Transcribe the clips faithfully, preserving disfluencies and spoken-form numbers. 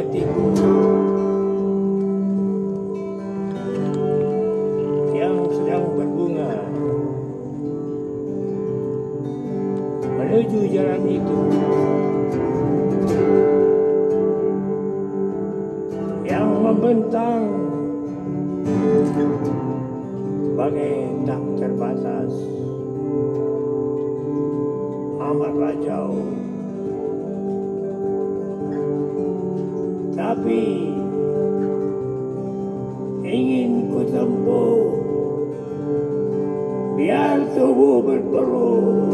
hatiku yang sedang berbunga menuju jalan itu yang membentang bagai tak terbatas, amatlah jauh. Tapi ingin ku tempuh biar tubuh berpeluh.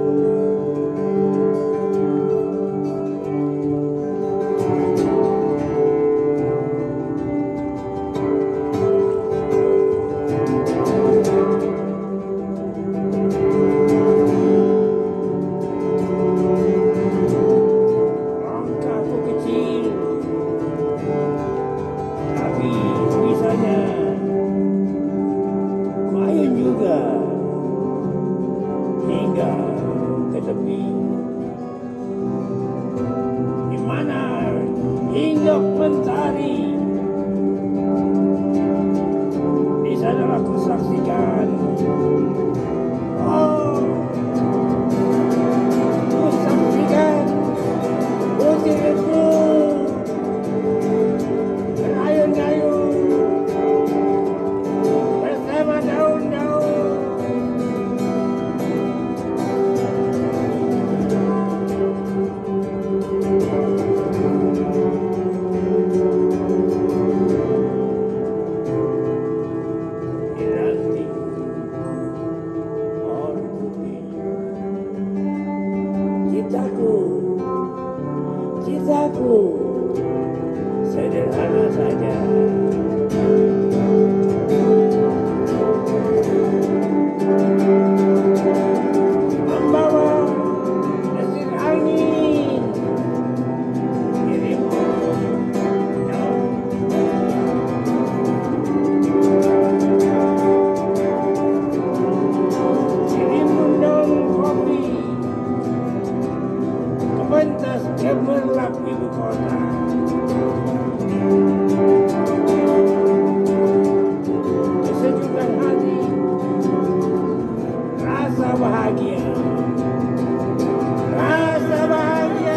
Hingga ke tepi, di mana hingga mentari, di sana aku saksikan. Oh, ku saksikan butirku berayun-ayun bersama daun-daun. Cintaku, cintaku sederhana saja. Membawa desir angin dirimu jauh. Dirimu daun kopi pentas gemerlap ibu kota. Kesejukan hati, rasa bahagia, rasa bahagia.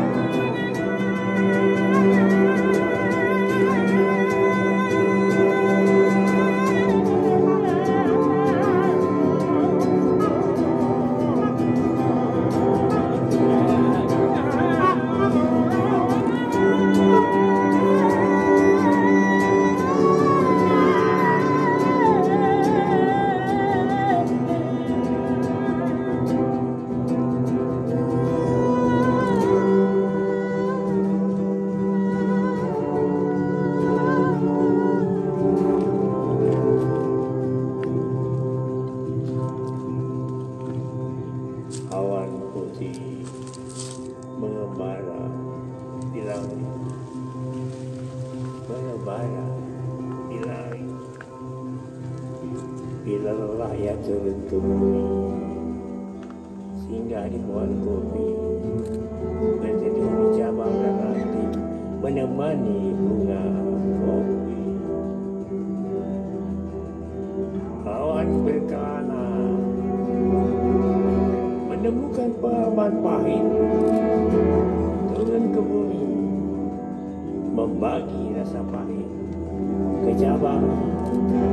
Awan putih mengembara di langit, mengembara di langit. Bila lelah ia turun ke bumi, singgah di pohon kopi, berteduh di cabang ranting, menemani bunga kopi. Awan berkelana menemukan pengalaman pahit, turun ke bumi, membagi rasa pahit ke cabang